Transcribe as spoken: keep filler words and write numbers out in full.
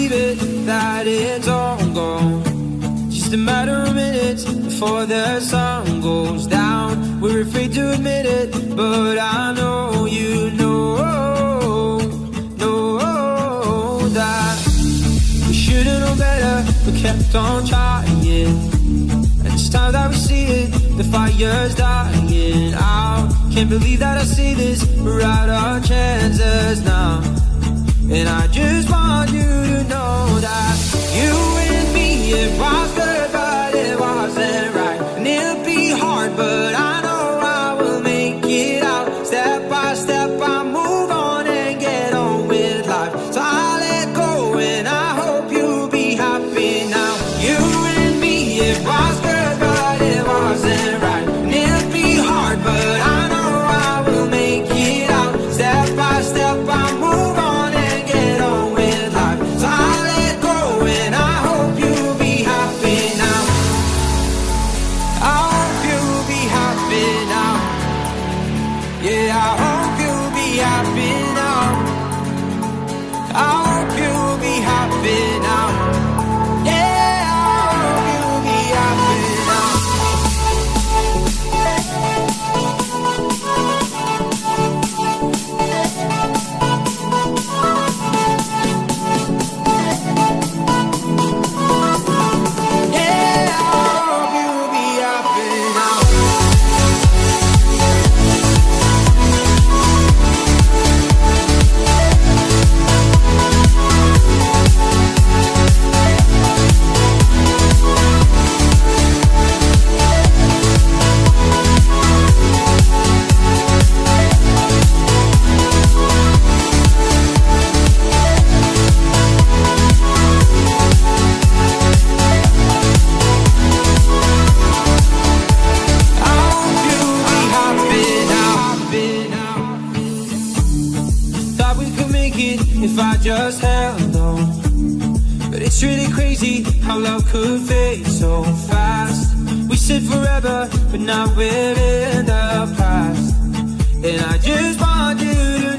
believe it, that it's all gone. Just a matter of minutes before the sun goes down. We're afraid to admit it, but I know you know, know that we should've known better, but kept on trying. And it's time that we see it, the fire's dying out. Can't believe that I see this, we're out our chances now. And I just want you to know that you and me, it was good, but it wasn't right. And it'll be hard, but I know I will make it out. Step by step, I move on and get on with life. So I let go and I hope you'll be happy now. You and me, it was good, but it wasn't right. And it'll be hard, but I know I will make it out. Step by step, I move on. Yeah, I hope you'll be happy now. I hope you'll be happy now. Yeah, I hope you'll be happy now. Yeah, I hope you'll be happy now. If I just held on, but it's really crazy how love could fade so fast. We said forever, but now we're in the past. And I just want you to